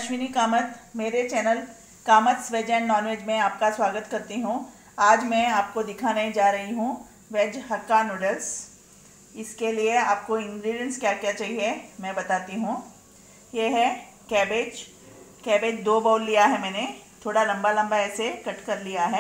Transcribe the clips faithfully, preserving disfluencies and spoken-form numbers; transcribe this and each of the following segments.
अश्विनी कामत। मेरे channel Kamath veg and non veg में आपका स्वागत करती हूँ। आज मैं आपको दिखाने जा रही हूँ वेज हक्का नूडल्स। इसके लिए आपको इंग्रेडिएंट्स क्या क्या चाहिए मैं बताती हूँ। ये है कैबेज। कैबेज दो बाउल लिया है मैंने, थोड़ा लंबा लंबा ऐसे कट कर लिया है।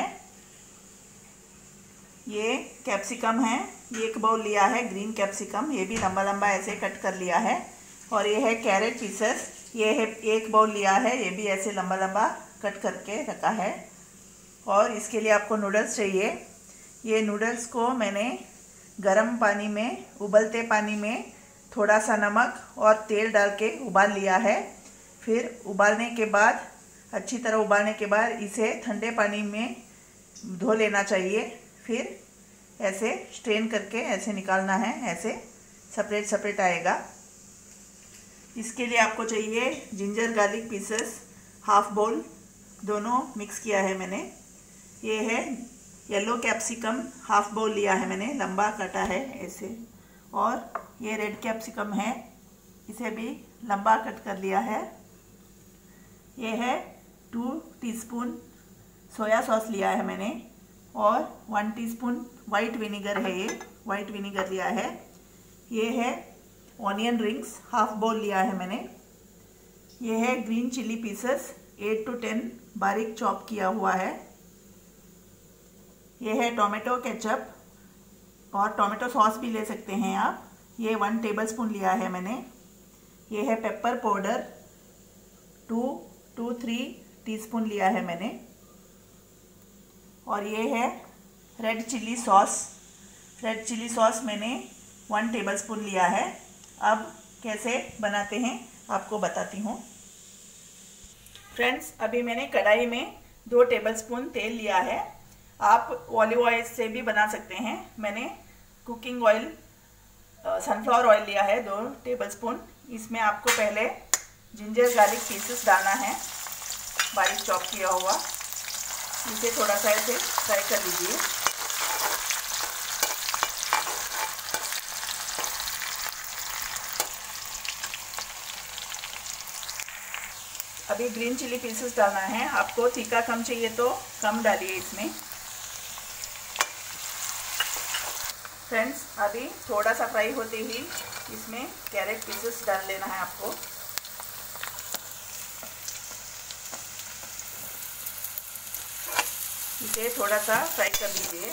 ये कैप्सिकम है, एक बाउल लिया है ग्रीन कैप्सिकम, ये भी लंबा लंबा ऐसे कट कर लिया है। और ये है कैरेट पीसेस, ये है एक बाउल लिया है, ये भी ऐसे लंबा लंबा कट करके रखा है। और इसके लिए आपको नूडल्स चाहिए। ये नूडल्स को मैंने गरम पानी में, उबलते पानी में थोड़ा सा नमक और तेल डाल के उबाल लिया है। फिर उबालने के बाद, अच्छी तरह उबालने के बाद इसे ठंडे पानी में धो लेना चाहिए। फिर ऐसे स्ट्रेन करके ऐसे निकालना है, ऐसे सेपरेट सेपरेट आएगा। इसके लिए आपको चाहिए ginger garlic pieces half bowl, दोनों मिक्स किया है मैंने। ये है येलो कैप्सिकम हाफ बाउल लिया है मैंने, लंबा कटा है ऐसे। और ये रेड कैप्सिकम है, इसे भी लंबा कट कर लिया है। ये है टू टीस्पून सोया सॉस लिया है मैंने। और वन टीस्पून वाइट विनेगर है, ये वाइट विनेगर लिया है। ये है ऑनियन रिंग्स हाफ बाउल लिया है मैंने। ये है green chilli pieces eight to ten बारीक चॉप किया हुआ है। ये है टोमेटो केचप और टोमेटो सॉस भी ले सकते हैं आप, ये वन टेबलस्पून लिया है मैंने। ये है pepper powder two to three teaspoon लिया है मैंने। और ये है red chilli sauce, red chilli sauce मैंने वन टेबलस्पून लिया है। अब कैसे बनाते हैं आपको बताती हूँ। फ्रेंड्स, अभी मैंने कढ़ाई में दो टेबलस्पून तेल लिया है। आप ऑलिव ऑयल से भी बना सकते हैं। मैंने कुकिंग ऑयल, सनफ्लावर ऑयल लिया है दो टेबलस्पून। इसमें आपको पहले जिंजर गार्लिक पीसेस डालना है, बारीक चॉप किया हुआ। इसे थोड़ा सा ऐसे फ्राई कर लीजिए। अभी ग्रीन चिली पीसेस डालना है। आपको तीखा कम चाहिए तो कम डालिए इसमें। फ्रेंड्स, अभी थोड़ा सा फ्राई होते ही इसमें कैरेट पीसेस डाल लेना है आपको। इसे थोड़ा सा फ्राई कर लीजिए।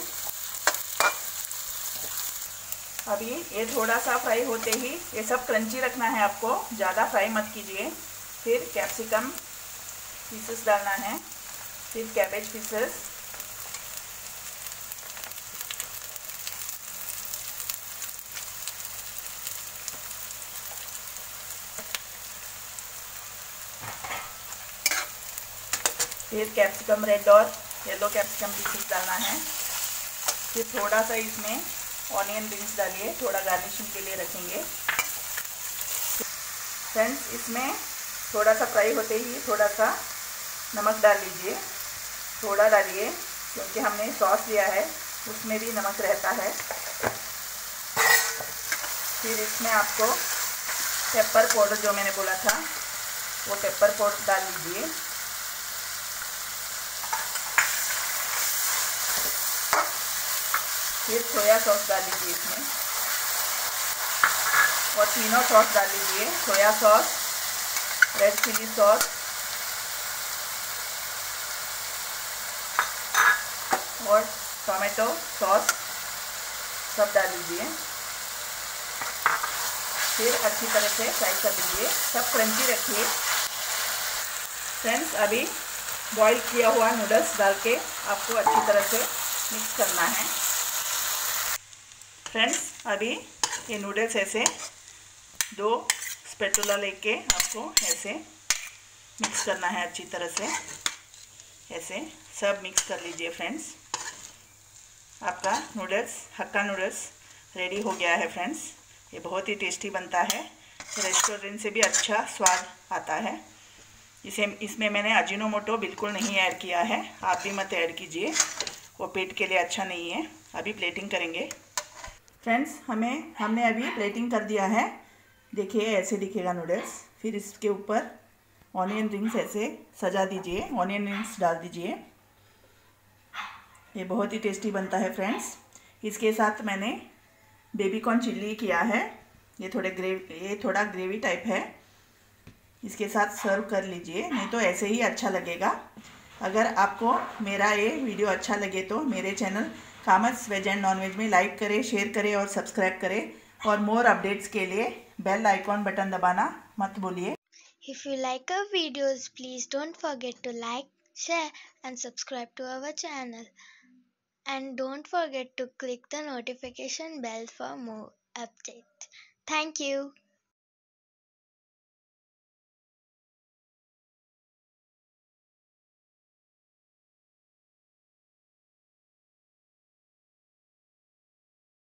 अभी ये थोड़ा सा फ्राई होते ही, ये सब क्रंची रखना है आपको, ज़्यादा फ्राई मत कीजिए। फिर कैप्सिकम पीसेस डालना है, फिर कैबेज पीसेस, फिर कैप्सिकम रेड और येलो कैप्सिकम पीसेस डालना है। फिर थोड़ा सा इसमें ऑनियन रिंग्स डालिए, थोड़ा गार्निशिंग के लिए रखेंगे। फ्रेंड्स, इसमें थोड़ा सा फ्राई होते ही थोड़ा सा नमक डाल लीजिए, थोड़ा डालिए क्योंकि हमने सॉस लिया है उसमें भी नमक रहता है। फिर इसमें आपको पेपर पाउडर जो मैंने बोला था वो पेपर पाउडर डाल लीजिए। फिर सोया सॉस डाल लीजिए इसमें, और तीनों सॉस डाल लीजिए, soya sauce, red chilli sauce और टोमेटो सॉस, सब डाल लीजिए। फिर अच्छी तरह से फ्राई कर लीजिए, सब क्रंची रखिए। फ्रेंड्स, अभी बॉईल किया हुआ नूडल्स डाल के आपको अच्छी तरह से मिक्स करना है। फ्रेंड्स, अभी ये नूडल्स ऐसे दो स्पैटुला लेके आपको ऐसे मिक्स करना है अच्छी तरह से, ऐसे सब मिक्स कर लीजिए। फ्रेंड्स, आपका नूडल्स, हक्का नूडल्स रेडी हो गया है। फ्रेंड्स, ये बहुत ही टेस्टी बनता है, रेस्टोरेंट से भी अच्छा स्वाद आता है। इसे इसमें मैंने अजीनोमोटो बिल्कुल नहीं ऐड किया है, आप भी मत ऐड कीजिए, वो पेट के लिए अच्छा नहीं है। अभी प्लेटिंग करेंगे। फ्रेंड्स, हमें हमने अभी प्लेटिंग कर दिया है। देखिए ऐसे दिखेगा नूडल्स। फिर इसके ऊपर ऑनियन रिंग्स ऐसे सजा दीजिए, ऑनियन रिंग्स डाल दीजिए। ये बहुत ही टेस्टी बनता है फ्रेंड्स। इसके साथ मैंने बेबी कॉर्न चिल्ली किया है, ये थोड़े ग्रेव ये थोड़ा ग्रेवी टाइप है। इसके साथ सर्व कर लीजिए, नहीं तो ऐसे ही अच्छा लगेगा। अगर आपको मेरा ये वीडियो अच्छा लगे तो मेरे चैनल कामर्स वेज एंड नॉन वेज में लाइक करें, शेयर करें और सब्सक्राइब करें। और मोर अपडेट्स के लिए बेल आइकॉन बटन दबाना मत भूलिए। If you like our videos, please don't forget to like, share and subscribe to our channel. And don't forget to click the notification bell for more updates. Thank you.